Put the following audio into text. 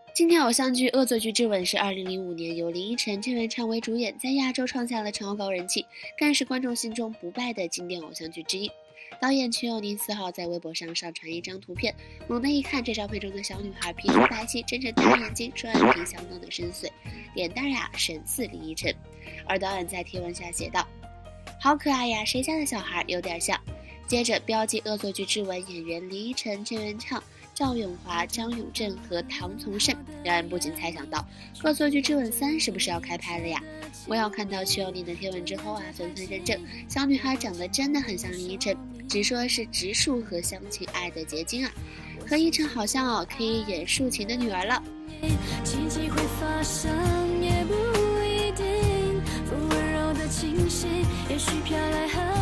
经典偶像剧《恶作剧之吻》是2005年由林依晨、郑元畅为主演，在亚洲创下了超高人气，更是观众心中不败的经典偶像剧之一。导演瞿友宁4号在微博上上传一张图片，猛地一看，这照片中的小女孩皮肤白皙，睁着大眼睛，双眼皮相当的深邃，脸蛋呀神似林依晨。而导演在贴文下写道：“好可爱呀，谁家的小孩有点像。”接着标记《恶作剧之吻》演员林依晨、郑元畅、赵咏华、张永正和唐从圣，让人不禁猜想到《恶作剧之吻3》是不是要开拍了呀？我要看到瞿友宁的贴文之后啊，纷纷认证小女孩长得真的很像林依晨，直说是植树和乡情爱的结晶啊，和依晨好像哦，可以演抒情的女儿了。 奇迹会发生也不一定，风温柔的气息，也许飘来很